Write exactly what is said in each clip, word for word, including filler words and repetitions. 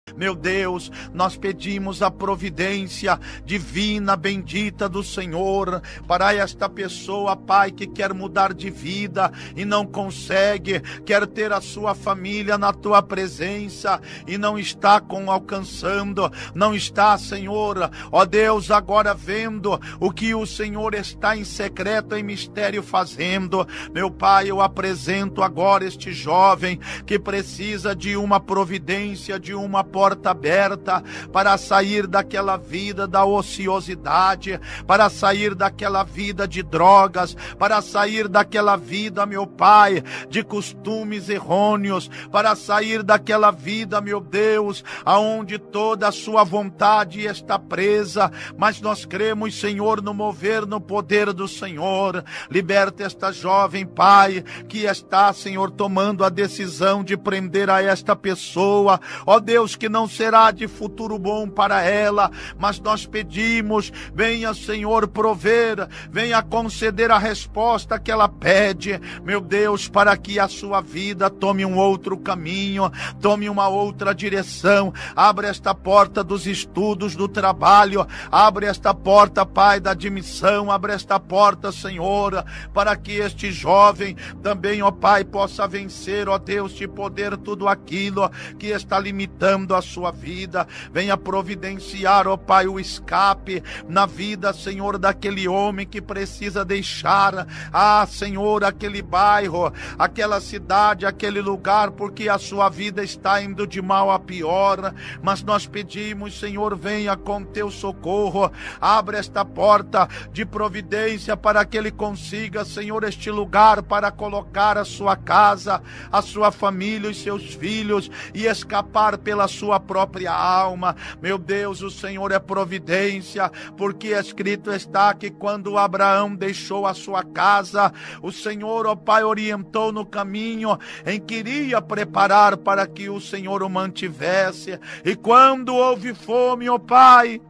Meu Deus, nós pedimos a providência divina, bendita do Senhor, para esta pessoa, Pai, que quer mudar de vida e não consegue, quer ter a sua família na Tua presença e não está com alcançando, não está, Senhor, ó Deus, agora vendo o que o Senhor está em secreto, em mistério fazendo. Meu Pai, eu apresento agora este jovem que precisa de uma providência, de uma porta aberta para sair daquela vida da ociosidade, para sair daquela vida de drogas, para sair daquela vida, meu Pai, de costumes errôneos, para sair daquela vida, meu Deus, aonde toda a sua vontade está presa. Mas nós cremos, Senhor, no mover, no poder do Senhor. Liberta esta jovem, Pai, que está, Senhor, tomando a decisão de prender a esta pessoa, ó Deus, que não será de futuro bom para ela, mas nós pedimos, venha, Senhor, prover, venha conceder a resposta que ela pede, meu Deus, para que a sua vida tome um outro caminho, tome uma outra direção. Abre esta porta dos estudos, do trabalho, abre esta porta, Pai, da admissão, abre esta porta, Senhor, para que este jovem também, ó Pai, possa vencer, ó Deus, de poder tudo aquilo que está limitando a sua vida. Venha providenciar, ó Pai, o escape na vida, Senhor, daquele homem que precisa deixar, ah, Senhor, aquele bairro, aquela cidade, aquele lugar, porque a sua vida está indo de mal a pior. Mas nós pedimos, Senhor, venha com teu socorro, abre esta porta de providência para que ele consiga, Senhor, este lugar para colocar a sua casa, a sua família, os seus filhos e escapar pela sua própria alma. Meu Deus, o Senhor é providência, porque escrito está que quando Abraão deixou a sua casa, o Senhor, ó Pai, orientou no caminho em que iria preparar para que o Senhor o mantivesse. E quando houve fome, ó Pai,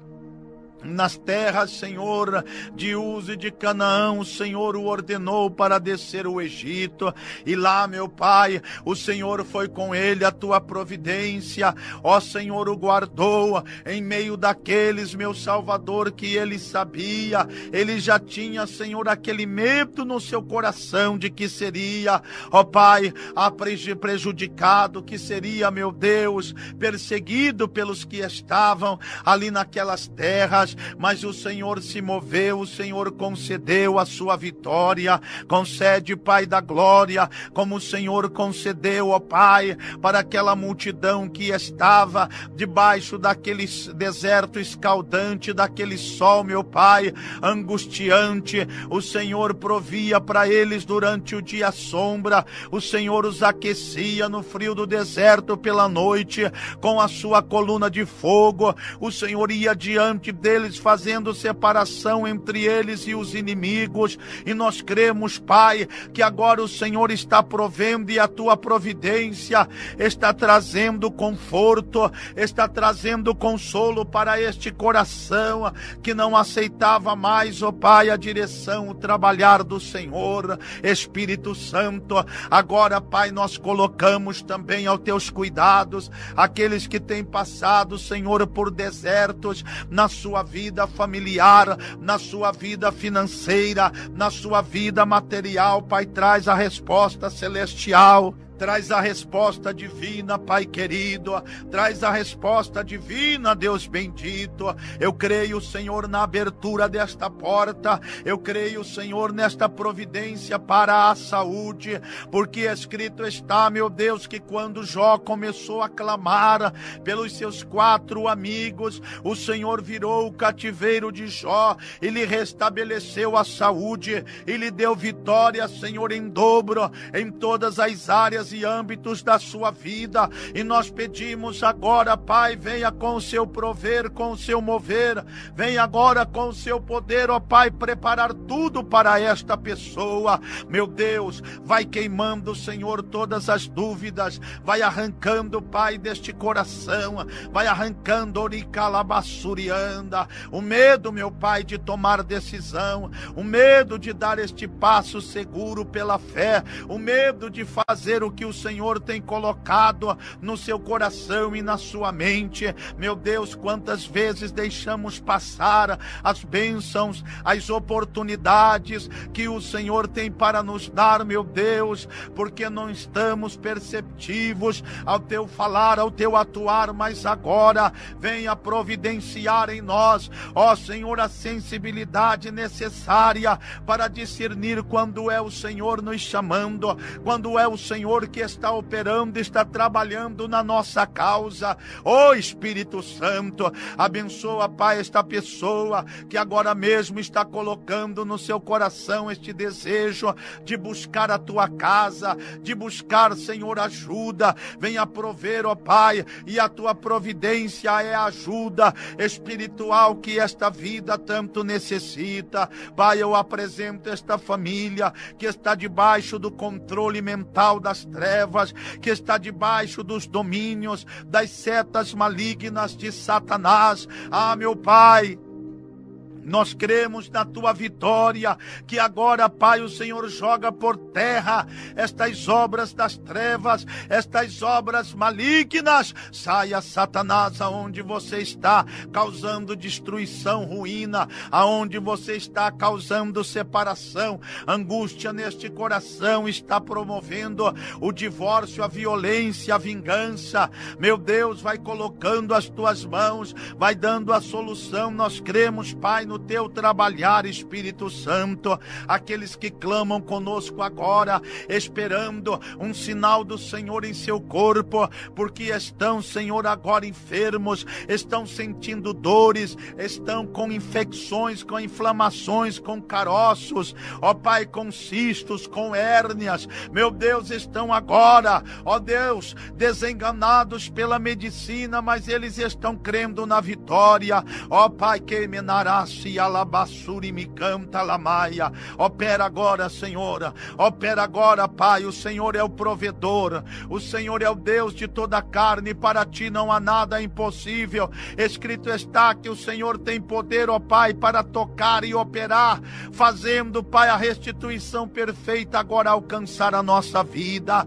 nas terras, Senhor, de Uz e de Canaã, o Senhor o ordenou para descer o Egito, e lá, meu Pai, o Senhor foi com ele, a tua providência, ó Senhor, o guardou em meio daqueles, meu Salvador, que ele sabia, ele já tinha, Senhor, aquele medo no seu coração de que seria, ó Pai, prejudicado, que seria, meu Deus, perseguido pelos que estavam ali naquelas terras. Mas o Senhor se moveu, o Senhor concedeu a sua vitória. Concede, Pai da glória, como o Senhor concedeu, ó Pai, para aquela multidão que estava debaixo daquele deserto escaldante, daquele sol, meu Pai, angustiante. O Senhor provia para eles durante o dia sombra, o Senhor os aquecia no frio do deserto pela noite, com a sua coluna de fogo. O Senhor ia diante deles, fazendo separação entre eles e os inimigos. E nós cremos, Pai, que agora o Senhor está provendo, e a tua providência está trazendo conforto, está trazendo consolo para este coração que não aceitava mais, ó Pai, a direção, o trabalhar do Senhor. Espírito Santo, agora, Pai, nós colocamos também aos teus cuidados aqueles que têm passado, Senhor, por desertos na sua vida familiar, na sua vida financeira, na sua vida material. Pai, traz a resposta celestial. Traz a resposta divina, Pai querido, traz a resposta divina, Deus bendito. Eu creio, Senhor, na abertura desta porta, eu creio, Senhor, nesta providência para a saúde, porque escrito está, meu Deus, que quando Jó começou a clamar pelos seus quatro amigos, o Senhor virou o cativeiro de Jó e lhe restabeleceu a saúde e lhe deu vitória, Senhor, em dobro, em todas as áreas e âmbitos da sua vida. E nós pedimos agora, Pai, venha com o seu prover, com o seu mover, venha agora com o seu poder, ó Pai, preparar tudo para esta pessoa. Meu Deus, vai queimando, Senhor, todas as dúvidas, vai arrancando, Pai, deste coração, vai arrancando oricalabassurianda, o medo, meu Pai, de tomar decisão, o medo de dar este passo seguro pela fé, o medo de fazer o que que o Senhor tem colocado no seu coração e na sua mente. Meu Deus, quantas vezes deixamos passar as bênçãos, as oportunidades que o Senhor tem para nos dar, meu Deus, porque não estamos perceptivos ao teu falar, ao teu atuar, mas agora venha providenciar em nós, ó Senhor, a sensibilidade necessária para discernir quando é o Senhor nos chamando, quando é o Senhor que está operando, está trabalhando na nossa causa. Ó Espírito Santo, abençoa, Pai, esta pessoa que agora mesmo está colocando no seu coração este desejo de buscar a tua casa, de buscar, Senhor, ajuda. Venha prover, ó Pai, e a tua providência é a ajuda espiritual que esta vida tanto necessita. Pai, eu apresento esta família que está debaixo do controle mental das trevas, que está debaixo dos domínios das setas malignas de Satanás. Ah, meu Pai, nós cremos na tua vitória, que agora, Pai, o Senhor joga por terra estas obras das trevas, estas obras malignas. Saia, Satanás, aonde você está causando destruição, ruína, aonde você está causando separação, angústia neste coração, está promovendo o divórcio, a violência, a vingança. Meu Deus, vai colocando as tuas mãos, vai dando a solução. Nós cremos, Pai, no teu trabalhar, Espírito Santo. Aqueles que clamam conosco agora, esperando um sinal do Senhor em seu corpo, porque estão, Senhor, agora enfermos, estão sentindo dores, estão com infecções, com inflamações, com caroços, ó Pai, com cistos, com hérnias. Meu Deus, estão agora, ó Deus, desenganados pela medicina, mas eles estão crendo na vitória. Ó Pai, que menarás e alabassuri me canta lamaia. Opera agora, Senhor. Opera agora, Pai. O Senhor é o provedor. O Senhor é o Deus de toda a carne. Para ti não há nada impossível. Escrito está que o Senhor tem poder, ó Pai, para tocar e operar, fazendo, Pai, a restituição perfeita agora alcançar a nossa vida.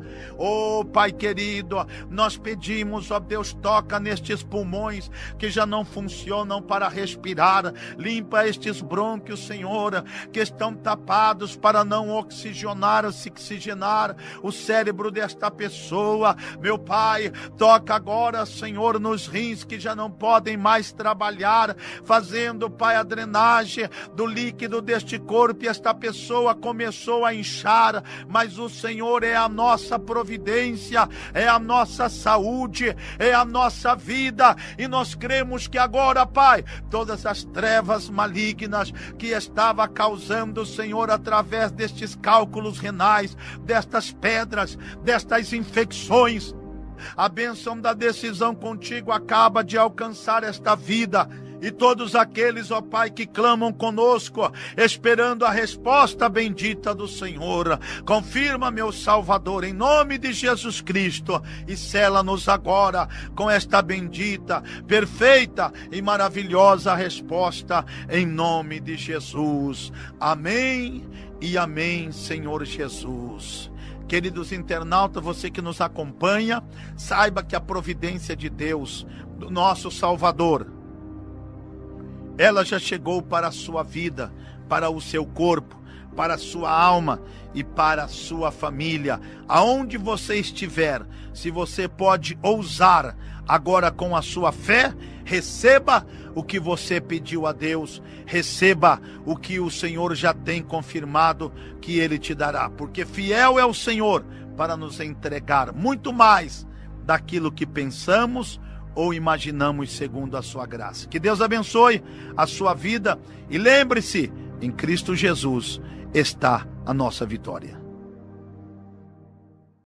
Ó Pai querido, nós pedimos, ó Deus, toca nestes pulmões que já não funcionam para respirar. Limpa estes brônquios, Senhor, que estão tapados para não oxigenar, oxigenar o cérebro desta pessoa. Meu Pai, toca agora, Senhor, nos rins que já não podem mais trabalhar, fazendo, Pai, a drenagem do líquido deste corpo, e esta pessoa começou a inchar, mas o Senhor é a nossa providência, é a nossa saúde, é a nossa vida, e nós cremos que agora, Pai, todas as trevas malignas que estava causando, Senhor, através destes cálculos renais, destas pedras, destas infecções, a bênção da decisão contigo acaba de alcançar esta vida. E todos aqueles, ó Pai, que clamam conosco, esperando a resposta bendita do Senhor, confirma, meu Salvador, em nome de Jesus Cristo, e sela-nos agora com esta bendita, perfeita e maravilhosa resposta, em nome de Jesus. Amém e amém, Senhor Jesus. Queridos internautas, você que nos acompanha, saiba que a providência de Deus, do nosso Salvador, ela já chegou para a sua vida, para o seu corpo, para a sua alma e para a sua família. Aonde você estiver, se você pode ousar agora com a sua fé, receba o que você pediu a Deus, receba o que o Senhor já tem confirmado que Ele te dará, porque fiel é o Senhor para nos entregar muito mais daquilo que pensamos ou imaginamos, segundo a sua graça. Que Deus abençoe a sua vida e lembre-se, em Cristo Jesus está a nossa vitória.